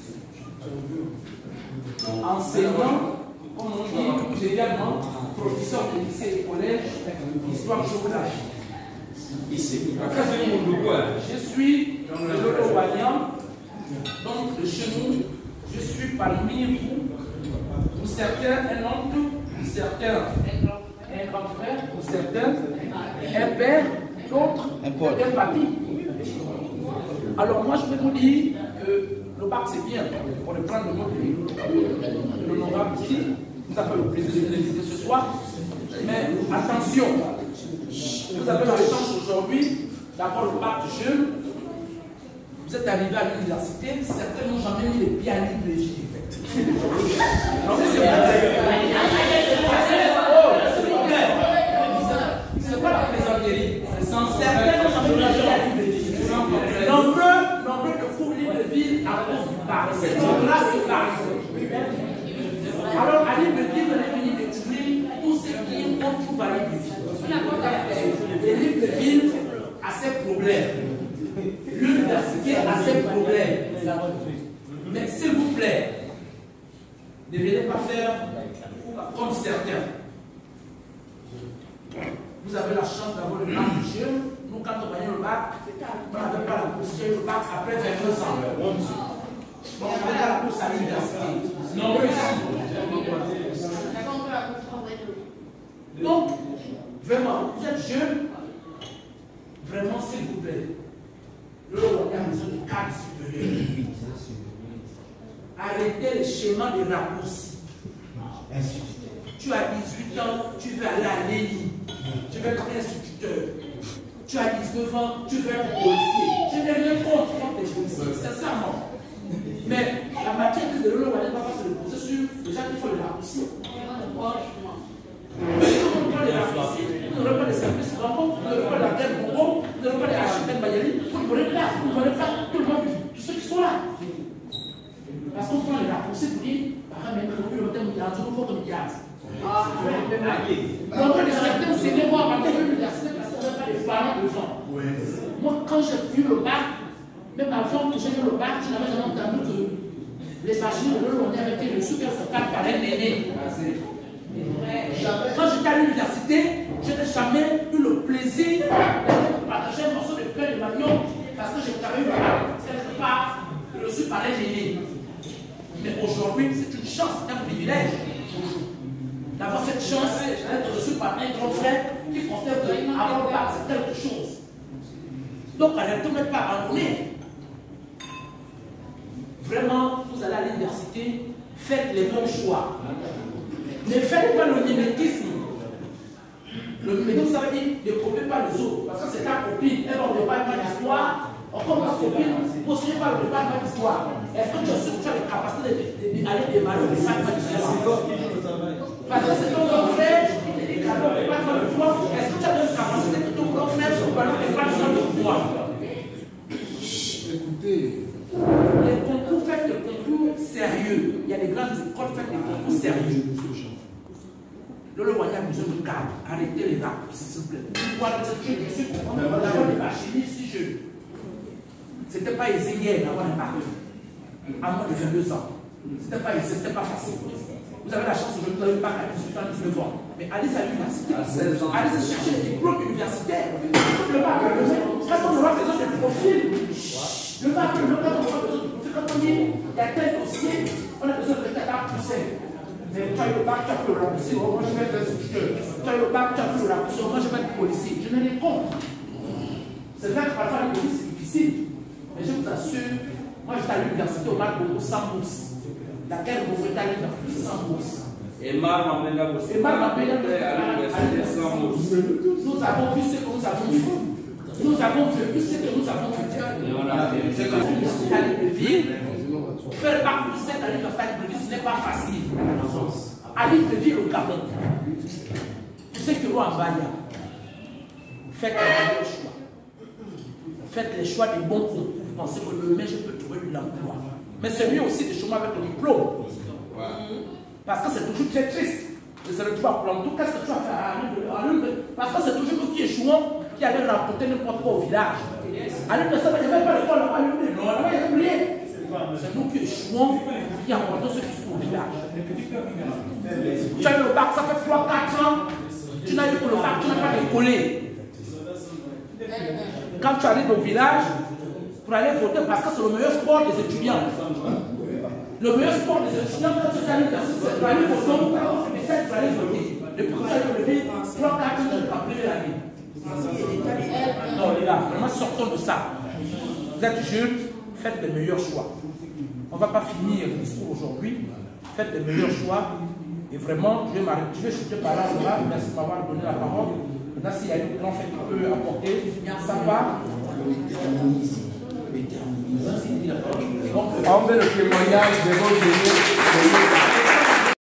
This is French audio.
enseignant, comme on dit, également professeur de lycée et collège, histoire géographie. Ici. Je suis de l'Ouro-Wanyam, donc de chez nous, je suis parmi vous, pour certains un oncle, pour certains un grand frère, pour certains un père, d'autres un papy. Alors moi je peux vous dire que le bac c'est bien, pour reprendre le mot de l'honorable ici, vous avez le plaisir de l'inviter ce soir, mais attention, vous avez la chance aujourd'hui d'avoir le bac jeune, vous êtes arrivé à l'université, certains n'ont jamais mis les pieds à l'île. C'est pas la plaisanterie, c'est sincère. Certains n'ont jamais mis les pieds à l'île. Nombreux de fous l'île de ville à cause du bac. C'est une race de bac. Alors, à l'île de ville, on est venu découvrir tout ce qui on trouve à l'île de ville. Et l'île de ville a ses problèmes. L'université a ses problèmes. Mais s'il vous plaît, ne venez pas faire comme certains. Vous avez la chance d'avoir le bac du jeune. Nous, quand on gagnait le bac, on n'avait pas la possibilité le bac après 22 ans. Donc, on n'avait pas la course à l'université. Nombreux ici. Donc, vraiment, vous êtes jeune. Vraiment, s'il vous plaît. Le on a besoin de cadre supérieur. Arrêtez les schémas de raccourcis. Tu as 18 ans, tu veux aller à l'ENI. Tu veux être instituteur. Tu as 19 ans, tu veux être policier. Je n'ai rien contre les policiers, sincèrement. Mais la matière de l'eau, on ne va pas se reposer sur les gens qui font les raccourcis. Mais si on prend les raccourcis, vous n'aurez pas de services rencontres, vous n'aurez pas de la guerre Congo, vous n'aurez pas de l'architecte Bayali, vous n'aurez pas tout le monde, tous ceux qui sont là. Parce qu'on prend les raccourcis pour dire, par exemple, le thème de l'argent, il faut que milliards. Donc, certains enseignants vont avancer l'université parce qu'on n'a pas les parents de gens. Moi, quand j'ai vu le bac, même avant que j'ai eu le bac, je n'avais jamais entendu que les machines de l'eau avaient été reçues quelque part par un aîné. Quand j'étais à l'université, je n'ai jamais eu le plaisir de partager un morceau de pain de manioc parce que j'ai eu le bac. C'est pas reçu par un aîné. Mais aujourd'hui, c'est une chance, c'est un privilège d'avoir cette chance d'être reçu par un grand frère qui considère qu'avoir le bac, c'est quelque chose. Donc, arrêtons de ne pas abandonner. Vraiment, vous allez à l'université, faites les mêmes choix. Ne faites pas le mimétisme. Le mimétisme, ça veut dire ne copiez pas les autres. Parce que c'est ta copine, elle va au département d'histoire. Encore ma copine, vous ne suivez pas le département d'histoire. Est-ce que tu as les capacités d'aller démarrer au département d'histoire? Parce que c'est ton grand frère qui te dit qu'à le département de droit. Est-ce que tu as les capacités de ton grand frère pour aller au département de droit? Écoutez. Les concours, faites des concours sérieux. Il y a des grandes écoles, faites des concours sérieux. Le Rwanda a besoin de cadre. Arrêtez les raccourcis, s'il vous plaît. Pourquoi je suis content d'avoir des machines si jeunes. C'était pas aisé hier d'avoir un bac. À moins de 22 ans. C'était pas aisé, c'était pas facile. Vous avez la chance de vous avez un bac à 18 ans, 19 ans. Mais allez à l'université. Allez chercher les diplômes universitaires. Le bac, quand on aura besoin de profils. Le bac, quand on aura besoin de profils, quand on dit il y a tel dossier, on a besoin de bac plus simple. Mais tu as eu le bac, tu as fait le raccourci, moi je vais être instituteur. Tu as eu le bac, tu as fait le raccourci, moi je vais être policier. Je n'ai rien contre. C'est vrai que parfois les policiers c'est difficile. Mais je vous assure, moi j'étais à l'université au Mar Congo sans bourse. Laquelle vous faites à l'université sans bourse. Et Mar m'appelle à l'université sans bourse. Nous avons vu ce que nous avons vu. Nous avons vécu ce que nous avons vécu. Et on a fait ce que nous avons vécu. Faire bac plus 7 à l'université, ce n'est pas facile. À l'université, au Gabon, tu sais que l'on en Baya, faites les bons choix. Faites les choix des bons concours. Vous pensez que demain je peux trouver de l'emploi. Mais c'est mieux aussi de chômer avec le diplôme. Parce que c'est toujours très triste de se retrouver à Plantou. Qu'est-ce que tu vas faire? Parce que c'est toujours nous qui échouons qui allait remporter n'importe quoi au village. À l'université, il n'y avait pas l'école là-bas. Non, là-bas, il y avait oublié. C'est nous qui échouons qui apportons ce discours au village. Tu as eu le bac, ça fait 3-4 ans. Tu n'as eu que le bac, tu n'as pas décollé. Quand tu arrives au village, pour aller voter, parce que c'est le meilleur sport des étudiants. Le meilleur sport des étudiants, quand tu arrives pour aller voter, essaie de aller voter. Depuis que tu as levé 3-4 ans, tu n'as pas pris la vie. Non, les gars, vraiment sortons de ça. Vous êtes jeunes, faites les meilleurs choix. On ne va pas finir le discours aujourd'hui. Faites les meilleurs choix. Et vraiment, je vais m'arrêter. Je vais chuter par là. Merci de m'avoir donné la parole. Maintenant, s'il y a une grand fait qui peut apporter, ça va. On veut le témoignage de vos